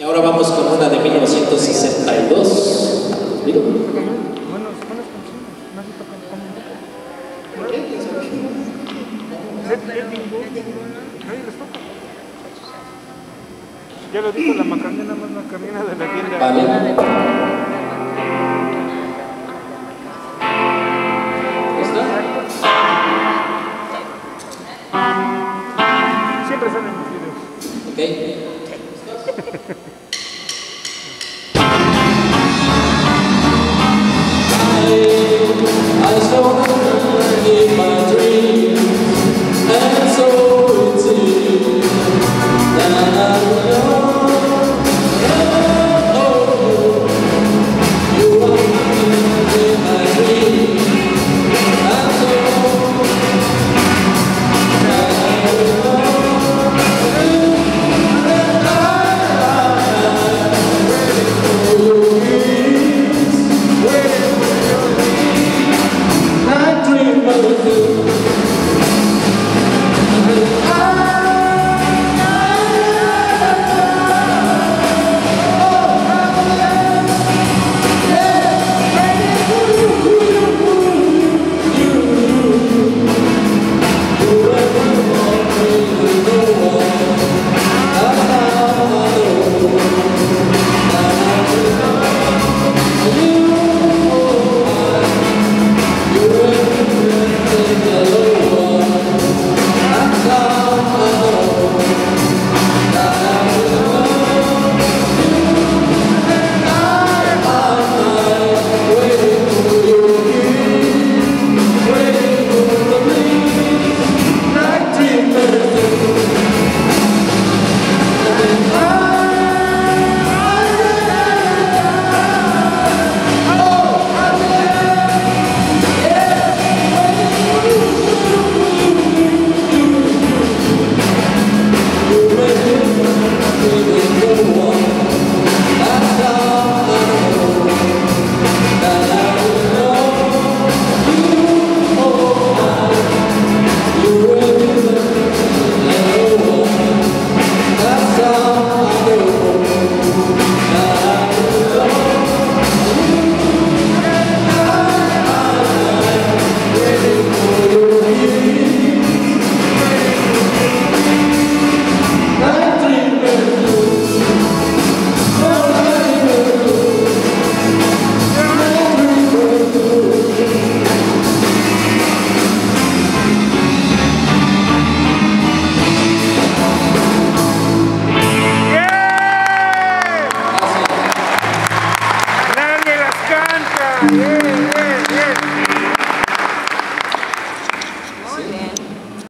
Ahora vamos con una de 1962. ¿Digo? Buenas canciones. Nadie les toca. Ya lo dijo la Macarena, nada más Macarena de la tienda. Vale. Siempre salen los videos. Ok. I saw in my dreams, and so it is that I know, you are in my dreams, and so that I know, Yeah.